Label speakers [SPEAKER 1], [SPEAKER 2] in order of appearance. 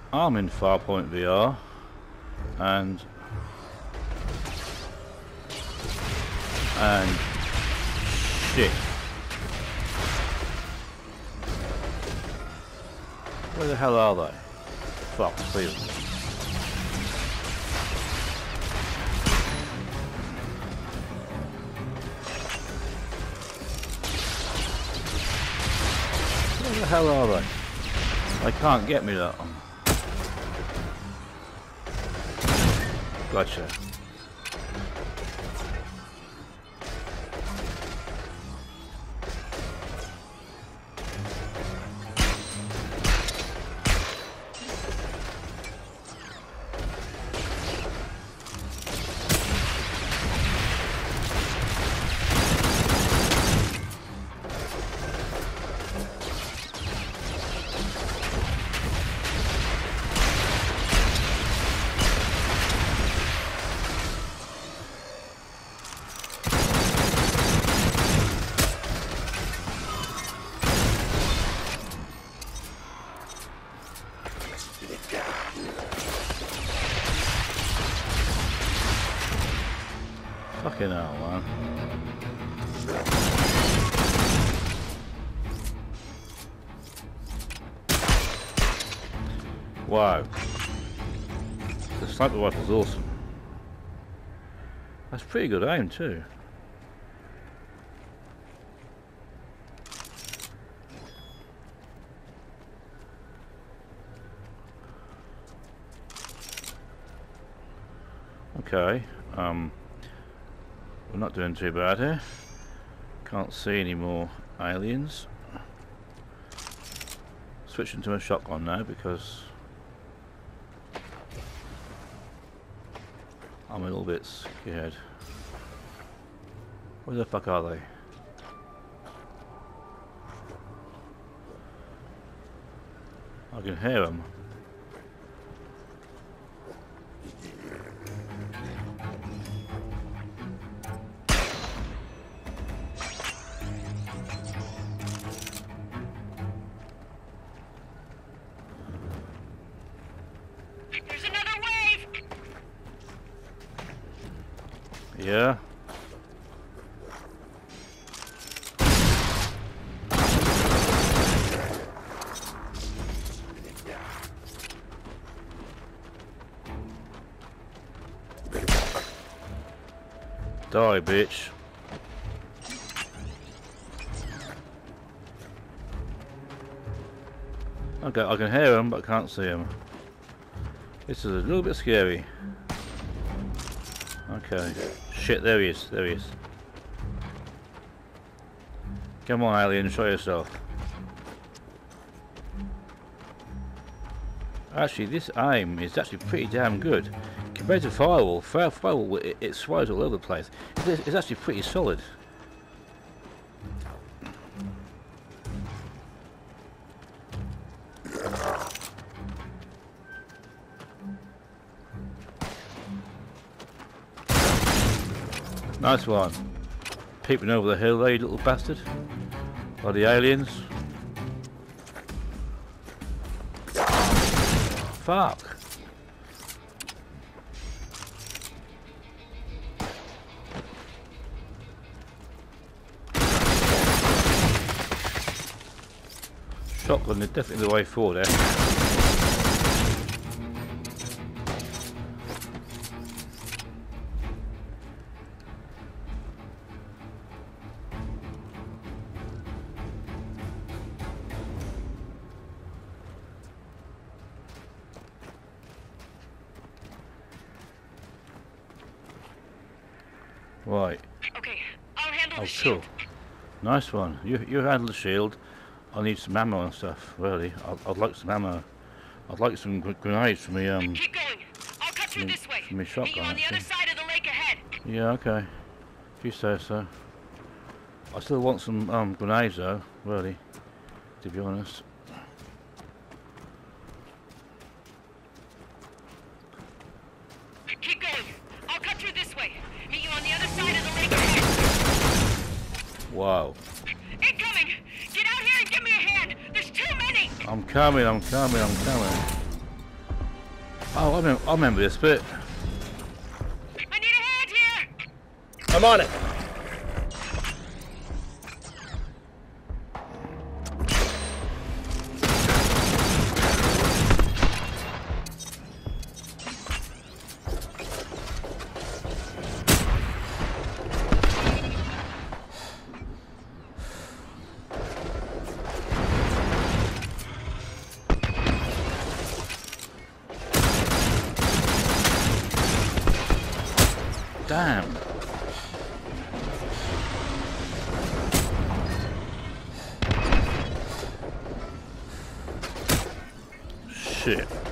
[SPEAKER 1] I'm in Farpoint VR, and shit. Where the hell are they? Fuck, see them. Where the hell are they? They can't get me that one. Gotcha. Fucking hell, man. Wow. The sniper rifle's awesome. That's pretty good aim too. Okay, we're not doing too bad here. Can't see any more aliens. Switching to a shotgun now because I'm a little bit scared. Where the fuck are they? I can hear them.
[SPEAKER 2] There's another wave.
[SPEAKER 1] Yeah. Die, bitch. Okay, I can hear him, but I can't see him. This is a little bit scary. Okay. Shit, there he is. There he is. Come on, alien, show yourself. Actually, this aim is actually pretty damn good. Compared to Firewall, Firewall it swells all over the place. It's actually pretty solid. Nice one. Peeping over the hill there, you little bastard. By the aliens. Fuck. Shotgun is definitely the way forward there. Right.
[SPEAKER 2] Okay, I'll handle the
[SPEAKER 1] Oh,
[SPEAKER 2] shield.
[SPEAKER 1] cool. Nice one. You handle the shield. I need some ammo and stuff. Really, I'd like some ammo. I'd like some grenades for me.
[SPEAKER 2] Keep going. I'll cut through this way.
[SPEAKER 1] For me
[SPEAKER 2] Meet you
[SPEAKER 1] shotgun.
[SPEAKER 2] on the other
[SPEAKER 1] Actually.
[SPEAKER 2] side of the lake ahead.
[SPEAKER 1] Yeah. Okay. If you say so. I still want some grenades though. Really, to be honest.
[SPEAKER 2] Keep going. I'll cut through this way. Meet you on the other side of the lake ahead.
[SPEAKER 1] Wow.
[SPEAKER 2] Incoming! Get out here and give me a hand! There's too many!
[SPEAKER 1] I'm coming. Oh, I remember this bit.
[SPEAKER 2] I need a hand here!
[SPEAKER 3] I'm on it.
[SPEAKER 1] Damn. Shit.